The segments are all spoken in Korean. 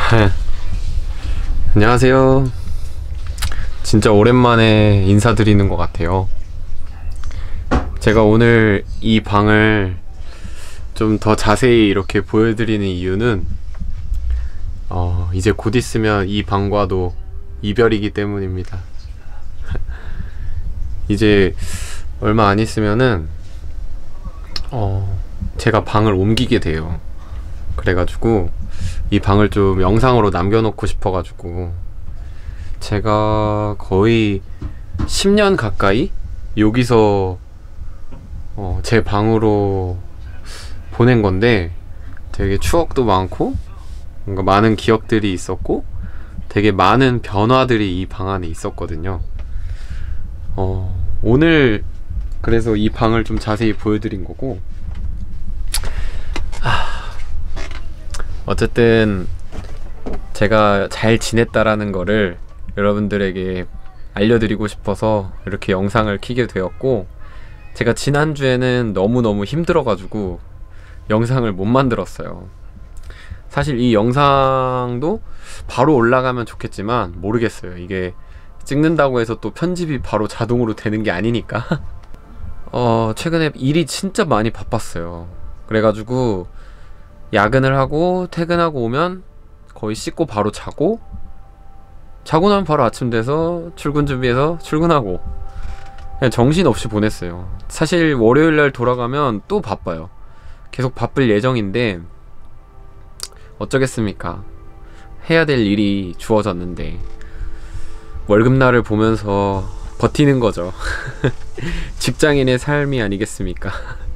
안녕하세요. 진짜 오랜만에 인사드리는 것 같아요. 제가 오늘 이 방을 좀 더 자세히 이렇게 보여드리는 이유는 이제 곧 있으면 이 방과도 이별이기 때문입니다. 이제 얼마 안 있으면은 제가 방을 옮기게 돼요. 그래가지고 이 방을 좀 영상으로 남겨놓고 싶어가지고 제가 거의 10년 가까이 여기서 제 방으로 보낸 건데 되게 추억도 많고 뭔가 많은 기억들이 있었고 되게 많은 변화들이 이 방 안에 있었거든요. 오늘 그래서 이 방을 좀 자세히 보여드린 거고, 어쨌든 제가 잘 지냈다라는 거를 여러분들에게 알려드리고 싶어서 이렇게 영상을 켜게 되었고, 제가 지난주에는 너무너무 힘들어가지고 영상을 못 만들었어요. 사실 이 영상도 바로 올라가면 좋겠지만 모르겠어요. 이게 찍는다고 해서 또 편집이 바로 자동으로 되는 게 아니니까. 최근에 일이 진짜 많이 바빴어요. 그래가지고 야근을 하고 퇴근하고 오면 거의 씻고 바로 자고 나면 바로 아침 돼서 출근 준비해서 출근하고 그냥 정신없이 보냈어요. 사실 월요일날 돌아가면 또 바빠요. 계속 바쁠 예정인데 어쩌겠습니까. 해야 될 일이 주어졌는데 월급날을 보면서 버티는 거죠. 직장인의 삶이 아니겠습니까.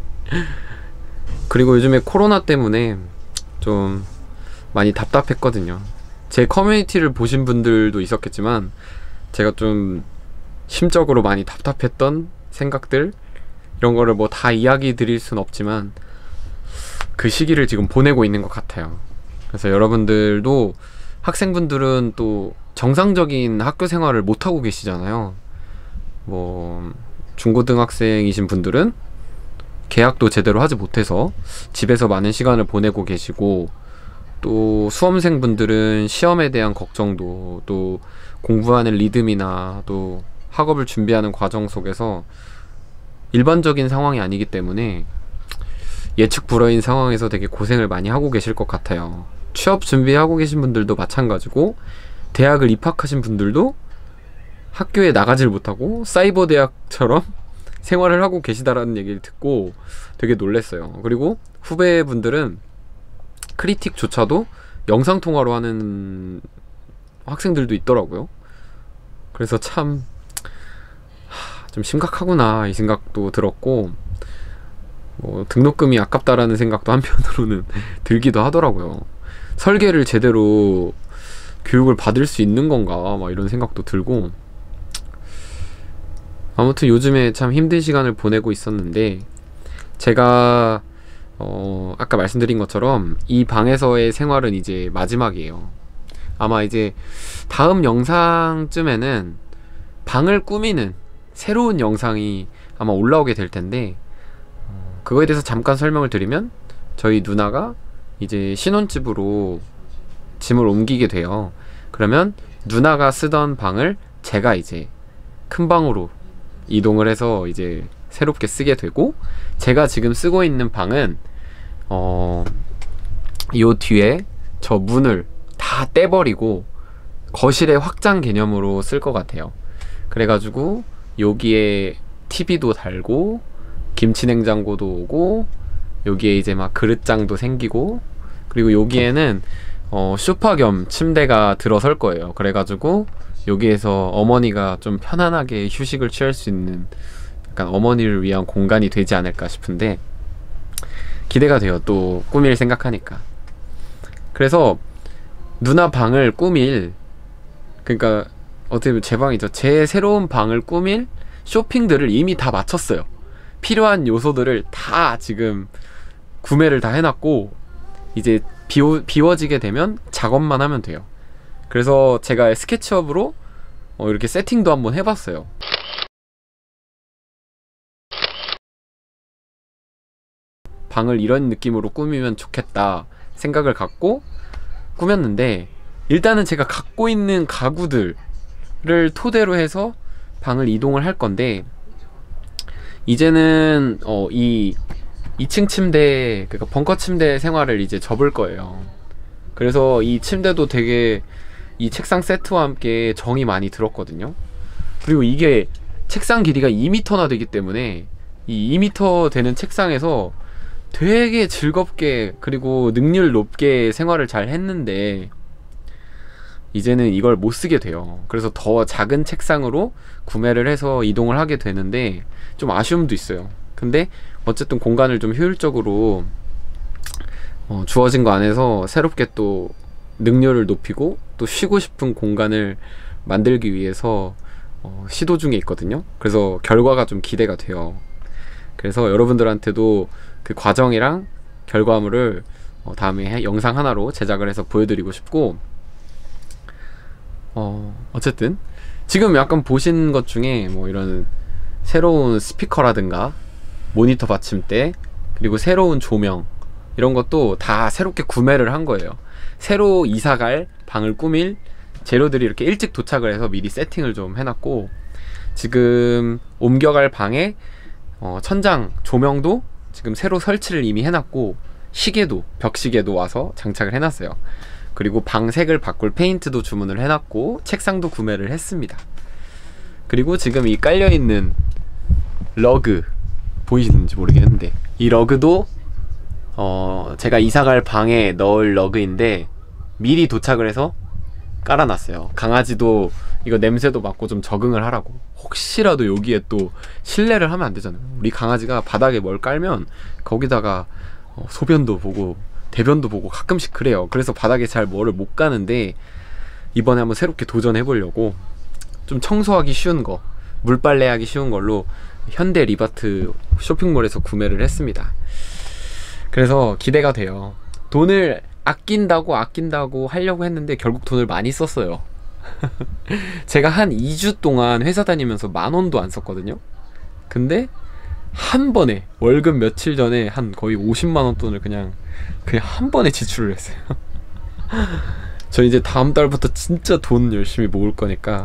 그리고 요즘에 코로나 때문에 좀 많이 답답했거든요. 제 커뮤니티를 보신 분들도 있었겠지만 제가 좀 심적으로 많이 답답했던 생각들, 이런 거를 뭐 다 이야기 드릴 순 없지만 그 시기를 지금 보내고 있는 것 같아요. 그래서 여러분들도, 학생분들은 또 정상적인 학교 생활을 못하고 계시잖아요. 뭐 중고등학생이신 분들은 계약도 제대로 하지 못해서 집에서 많은 시간을 보내고 계시고, 또 수험생분들은 시험에 대한 걱정도, 또 공부하는 리듬이나 또 학업을 준비하는 과정 속에서 일반적인 상황이 아니기 때문에 예측 불허인 상황에서 되게 고생을 많이 하고 계실 것 같아요. 취업 준비하고 계신 분들도 마찬가지고, 대학을 입학하신 분들도 학교에 나가질 못하고 사이버 대학처럼 생활을 하고 계시다라는 얘기를 듣고 되게 놀랐어요. 그리고 후배분들은 크리틱조차도 영상통화로 하는 학생들도 있더라고요. 그래서 참 좀 심각하구나 이 생각도 들었고, 뭐 등록금이 아깝다라는 생각도 한편으로는 들기도 하더라고요. 설계를 제대로 교육을 받을 수 있는 건가 막 이런 생각도 들고, 아무튼 요즘에 참 힘든 시간을 보내고 있었는데, 제가 아까 말씀드린 것처럼 이 방에서의 생활은 이제 마지막이에요. 아마 이제 다음 영상쯤에는 방을 꾸미는 새로운 영상이 아마 올라오게 될 텐데, 그거에 대해서 잠깐 설명을 드리면, 저희 누나가 이제 신혼집으로 짐을 옮기게 돼요. 그러면 누나가 쓰던 방을 제가 이제 큰 방으로 이동을 해서 이제 새롭게 쓰게 되고, 제가 지금 쓰고 있는 방은 요 뒤에 저 문을 다 떼버리고 거실의 확장 개념으로 쓸 것 같아요. 그래가지고 여기에 TV도 달고 김치냉장고도 오고, 여기에 이제 막 그릇장도 생기고, 그리고 여기에는 소파 겸 침대가 들어설 거예요. 그래가지고 여기에서 어머니가 좀 편안하게 휴식을 취할 수 있는 약간 어머니를 위한 공간이 되지 않을까 싶은데 기대가 돼요. 또 꾸밀 생각하니까. 그래서 누나 방을 꾸밀, 그러니까 어떻게 보면 제 방이죠. 제 새로운 방을 꾸밀 쇼핑들을 이미 다 마쳤어요. 필요한 요소들을 다 지금 구매를 다 해놨고, 이제 비워지게 되면 작업만 하면 돼요. 그래서 제가 스케치업으로 이렇게 세팅도 한번 해봤어요. 방을 이런 느낌으로 꾸미면 좋겠다 생각을 갖고 꾸몄는데, 일단은 제가 갖고 있는 가구들을 토대로 해서 방을 이동을 할 건데, 이제는 이 2층 침대, 그러니까 벙커 침대 생활을 이제 접을 거예요. 그래서 이 침대도 되게 이 책상 세트와 함께 정이 많이 들었거든요. 그리고 이게 책상 길이가 2m나 되기 때문에 이 2m 되는 책상에서 되게 즐겁게 그리고 능률 높게 생활을 잘 했는데, 이제는 이걸 못 쓰게 돼요. 그래서 더 작은 책상으로 구매를 해서 이동을 하게 되는데 좀 아쉬움도 있어요. 근데 어쨌든 공간을 좀 효율적으로 주어진 거 안에서 새롭게 또 능률을 높이고 또 쉬고 싶은 공간을 만들기 위해서 시도 중에 있거든요. 그래서 결과가 좀 기대가 돼요. 그래서 여러분들한테도 그 과정이랑 결과물을 다음에 영상 하나로 제작을 해서 보여드리고 싶고, 어쨌든 지금 약간 보신 것 중에 뭐 이런 새로운 스피커라든가 모니터 받침대, 그리고 새로운 조명, 이런 것도 다 새롭게 구매를 한 거예요. 새로 이사갈 방을 꾸밀 재료들이 이렇게 일찍 도착을 해서 미리 세팅을 좀 해놨고, 지금 옮겨갈 방에 천장 조명도 지금 새로 설치를 이미 해놨고, 시계도, 벽시계도 와서 장착을 해놨어요. 그리고 방 색을 바꿀 페인트도 주문을 해놨고, 책상도 구매를 했습니다. 그리고 지금 이 깔려있는 러그 보이시는지 모르겠는데, 이 러그도 제가 이사갈 방에 넣을 러그인데 미리 도착을 해서 깔아놨어요. 강아지도 이거 냄새도 맡고 좀 적응을 하라고. 혹시라도 여기에 또 실내를 하면 안 되잖아요. 우리 강아지가 바닥에 뭘 깔면 거기다가 소변도 보고 대변도 보고 가끔씩 그래요. 그래서 바닥에 잘 뭐를 못 가는데, 이번에 한번 새롭게 도전해 보려고 좀 청소하기 쉬운 거, 물빨래 하기 쉬운 걸로 현대 리바트 쇼핑몰에서 구매를 했습니다. 그래서 기대가 돼요. 돈을 아낀다고 하려고 했는데 결국 돈을 많이 썼어요. 제가 한 2주 동안 회사 다니면서 10,000원도 안 썼거든요. 근데 한 번에 월급 며칠 전에 한 거의 50만원 돈을 그냥 한 번에 지출을 했어요. 저 이제 다음 달부터 진짜 돈 열심히 모을 거니까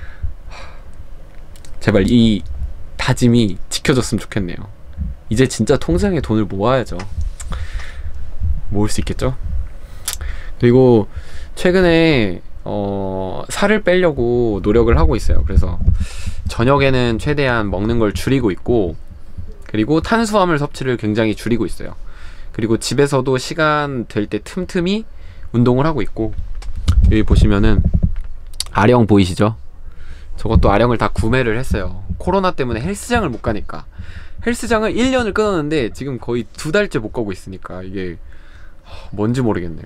제발 이 다짐이 지켜졌으면 좋겠네요. 이제 진짜 통장에 돈을 모아야죠. 모을 수 있겠죠? 그리고 최근에 살을 빼려고 노력을 하고 있어요. 그래서 저녁에는 최대한 먹는 걸 줄이고 있고, 그리고 탄수화물 섭취를 굉장히 줄이고 있어요. 그리고 집에서도 시간 될 때 틈틈이 운동을 하고 있고, 여기 보시면은 아령 보이시죠? 저것도 아령을 다 구매를 했어요. 코로나 때문에 헬스장을 못 가니까. 헬스장을 1년을 끊었는데 지금 거의 2달째 못 가고 있으니까 이게 뭔지 모르겠네요.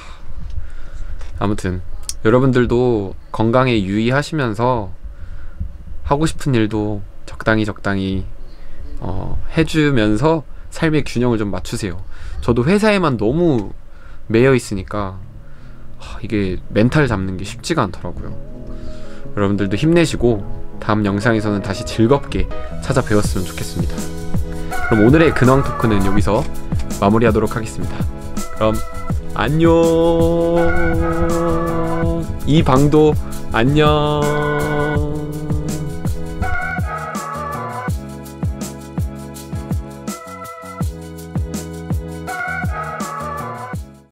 아무튼 여러분들도 건강에 유의하시면서 하고 싶은 일도 적당히 해주면서 삶의 균형을 좀 맞추세요. 저도 회사에만 너무 매여 있으니까 이게 멘탈 잡는 게 쉽지가 않더라고요. 여러분들도 힘내시고 다음 영상에서는 다시 즐겁게 찾아뵈었으면 좋겠습니다. 그럼 오늘의 근황 토크는 여기서 마무리하도록 하겠습니다. 그럼 안녕. 이 방도 안녕.